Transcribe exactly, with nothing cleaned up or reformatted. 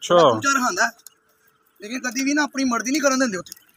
ਅੱਛਾ ਚੂਚਾ ਰਹਾਂਦਾ ਲੇਕਿਨ ਕਦੀ ਵੀ ਨਾ ਆਪਣੀ ਮਰਜ਼ੀ ਨਹੀਂ ਕਰਨ ਦਿੰਦੇ ਉੱਥੇ